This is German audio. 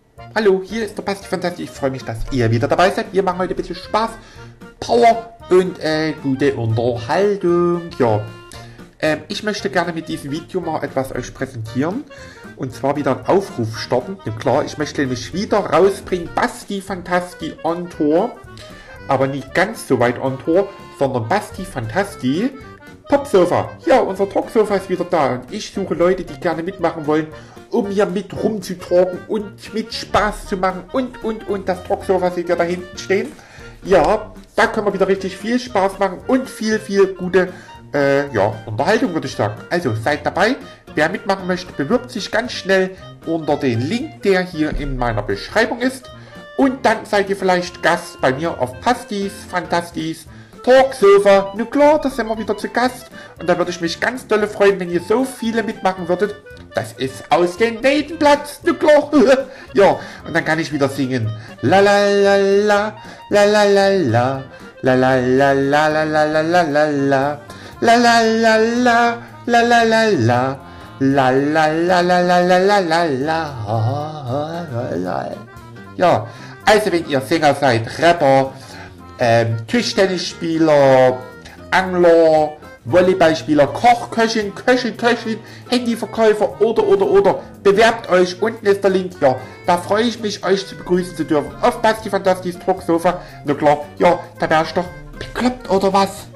Hallo, hier ist der Basti Fantastisch. Ich freue mich, dass ihr wieder dabei seid. Wir machen heute ein bisschen Spaß, Power und gute Unterhaltung. Ja, ich möchte gerne mit diesem Video mal etwas euch präsentieren. Und zwar wieder einen Aufruf starten. Ja, klar, ich möchte nämlich wieder rausbringen, Basti Fantasti on Tour. Aber nicht ganz so weit on Tour, sondern Basti Fantasti Topsofa. Ja, unser Talksofa ist wieder da. Und ich suche Leute, die gerne mitmachen wollen, um hier mit rumzutalken und mit Spaß zu machen und. Das Talksofa seht ihr da hinten stehen. Ja, da können wir wieder richtig viel Spaß machen und viel gute Unterhaltung, würde ich sagen. Also seid dabei. Wer mitmachen möchte, bewirbt sich ganz schnell unter den Link, der hier in meiner Beschreibung ist. Und dann seid ihr vielleicht Gast bei mir auf Bastis Fantastis Talksofa. Na klar, da sind wir wieder zu Gast. Und da würde ich mich ganz dolle freuen, wenn ihr so viele mitmachen würdet. Das ist aus dem Nebenplatz, na klar. Ja, und dann kann ich wieder singen. La la la la, la la la la, la la la la la la la la la la, la la la la, la la la la, la la la la la la la la la. Ja, also wenn ihr Sänger seid, Rapper, Tischtennisspieler, Angler, Volleyballspieler, Koch, Köchin, Handyverkäufer oder, bewerbt euch, unten ist der Link, ja, da freue ich mich, euch zu begrüßen zu dürfen, auf Basti Fantastis Talksofa, na klar, ja, da wärst doch bekloppt oder was?